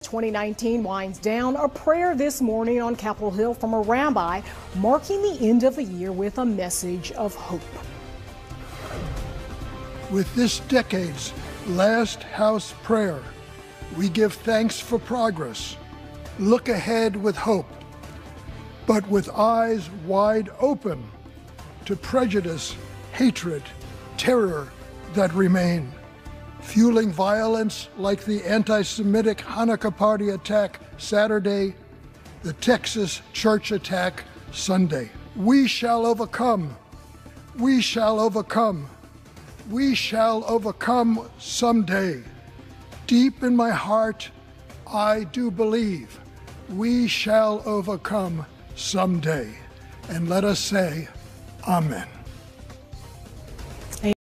2019 winds down. A prayer this morning on Capitol Hill from a rabbi marking the end of the year with a message of hope. With this decade's last house prayer, we give thanks for progress, look ahead with hope, but with eyes wide open to prejudice, hatred, terror that remain, fueling violence like the anti-Semitic Hanukkah party attack Saturday, the Texas church attack Sunday. We shall overcome. We shall overcome. We shall overcome someday. Deep in my heart, I do believe we shall overcome someday. And let us say, Amen.